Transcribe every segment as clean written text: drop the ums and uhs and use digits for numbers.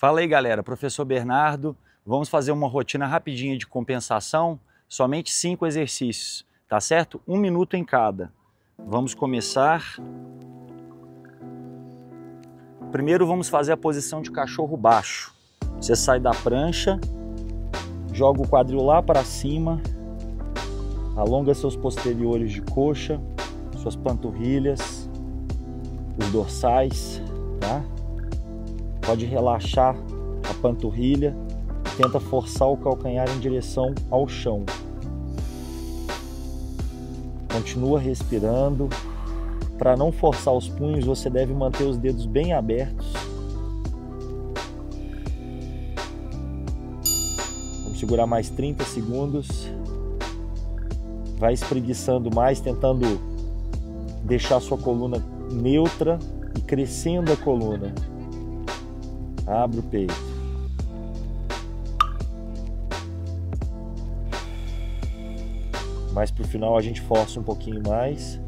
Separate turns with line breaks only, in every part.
Fala aí, galera, professor Bernardo. Vamos fazer uma rotina rapidinha de compensação, somente 5 exercícios, tá certo? 1 minuto em cada. Vamos começar. Primeiro vamos fazer a posição de cachorro baixo. Você sai da prancha, joga o quadril lá para cima, alonga seus posteriores de coxa, suas panturrilhas, os dorsais, tá? Pode relaxar a panturrilha, tenta forçar o calcanhar em direção ao chão. Continua respirando. Para não forçar os punhos, você deve manter os dedos bem abertos. Vamos segurar mais 30 segundos. Vai espreguiçando mais, tentando deixar a sua coluna neutra e crescendo a coluna. Abre o peito. Mais para o final a gente força um pouquinho mais.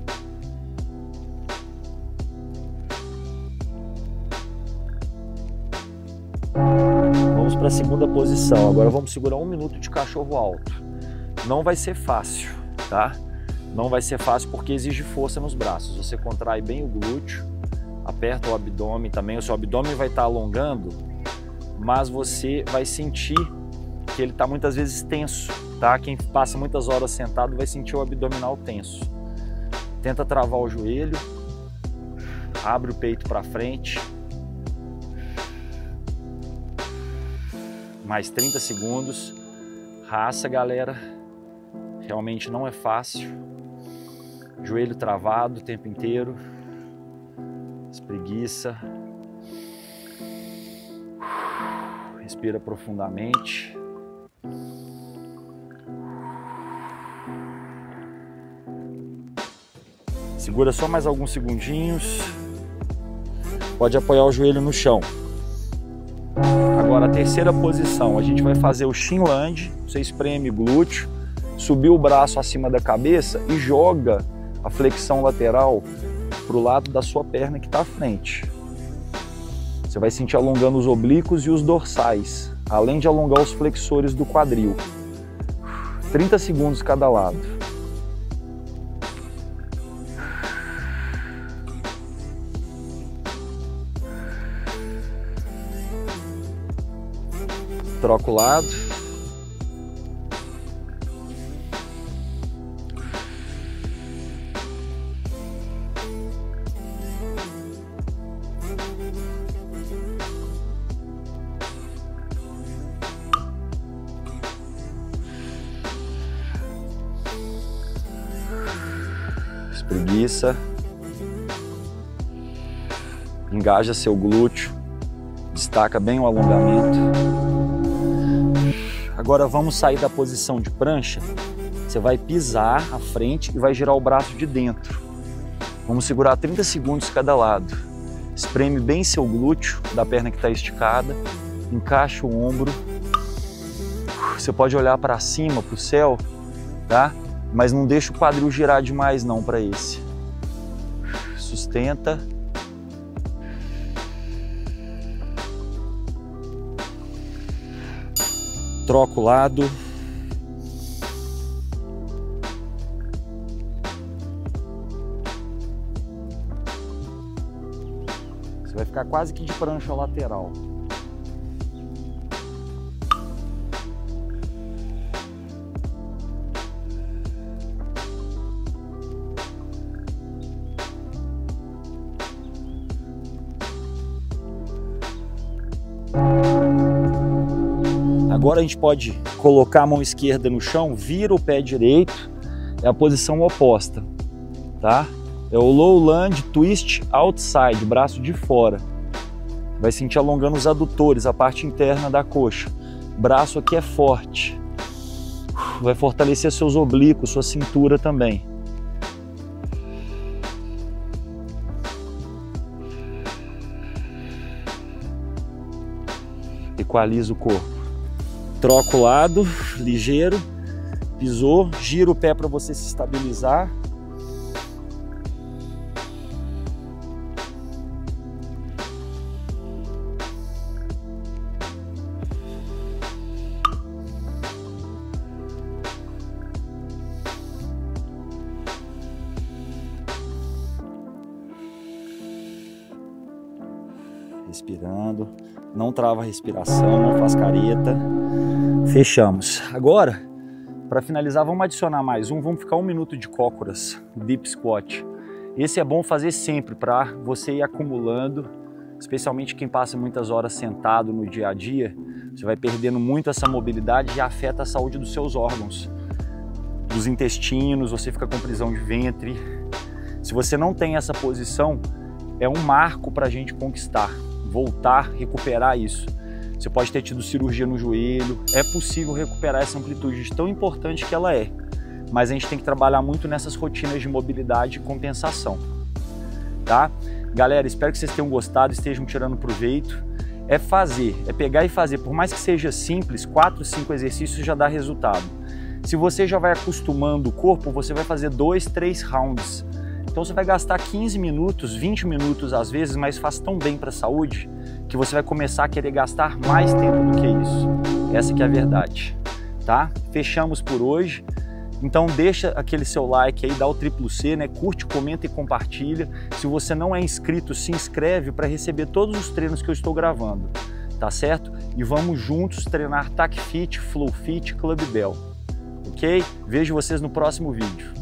Vamos para a segunda posição. Agora vamos segurar 1 minuto de cachorro alto. Não vai ser fácil, tá? Não vai ser fácil porque exige força nos braços. Você contrai bem o glúteo, aperta o abdômen também. O seu abdômen vai estar alongando, mas você vai sentir que ele está muitas vezes tenso, tá? Quem passa muitas horas sentado vai sentir o abdominal tenso. Tenta travar o joelho, abre o peito para frente. Mais 30 segundos. Raça, galera. Realmente não é fácil. Joelho travado o tempo inteiro. Espreguiça. Respira profundamente. Segura só mais alguns segundinhos. Pode apoiar o joelho no chão. Agora a terceira posição, a gente vai fazer o Chin Lunge. Você espreme glúteo, subir o braço acima da cabeça e joga a flexão lateral para o lado da sua perna que está à frente. Você vai sentir alongando os oblíquos e os dorsais, além de alongar os flexores do quadril. 30 segundos cada lado. Troca o lado. Espreguiça. Engaja seu glúteo. Destaca bem o alongamento. Agora vamos sair da posição de prancha. Você vai pisar à frente e vai girar o braço de dentro. Vamos segurar 30 segundos cada lado. Espreme bem seu glúteo da perna que está esticada. Encaixa o ombro. Você pode olhar para cima, para o céu, tá? Mas não deixa o quadril girar demais não para esse. Sustenta. Troca o lado. Você vai ficar quase que de prancha lateral. Agora a gente pode colocar a mão esquerda no chão, vira o pé direito, é a posição oposta, tá? É o Low Lunge Twist Outside, braço de fora. Vai sentir alongando os adutores, a parte interna da coxa. Braço aqui é forte. Vai fortalecer seus oblíquos, sua cintura também. Equaliza o corpo. Troca o lado, ligeiro, pisou, gira o pé para você se estabilizar. respirando, não trava a respiração, não faz careta. Fechamos. Agora, para finalizar, vamos adicionar mais um, vamos ficar 1 minuto de cócoras, Deep Squat. Esse é bom fazer sempre para você ir acumulando, especialmente quem passa muitas horas sentado no dia a dia, você vai perdendo muito essa mobilidade e afeta a saúde dos seus órgãos, dos intestinos, você fica com prisão de ventre. Se você não tem essa posição, é um marco para a gente conquistar, voltar, recuperar isso. Você pode ter tido cirurgia no joelho, é possível recuperar essa amplitude de tão importante que ela é, mas a gente tem que trabalhar muito nessas rotinas de mobilidade e compensação, tá? Galera, espero que vocês tenham gostado, estejam tirando proveito. É fazer, é pegar e fazer, por mais que seja simples, 4, 5 exercícios já dá resultado. Se você já vai acostumando o corpo, você vai fazer 2, 3 rounds. Então você vai gastar 15 minutos, 20 minutos às vezes, mas faz tão bem para a saúde que você vai começar a querer gastar mais tempo do que isso. Essa que é a verdade, tá? Fechamos por hoje. Então deixa aquele seu like aí, dá o triplo C, né? Curte, comenta e compartilha. Se você não é inscrito, se inscreve para receber todos os treinos que eu estou gravando, tá certo? E vamos juntos treinar TAC Fit, Flow Fit, Club Bell, ok? Vejo vocês no próximo vídeo.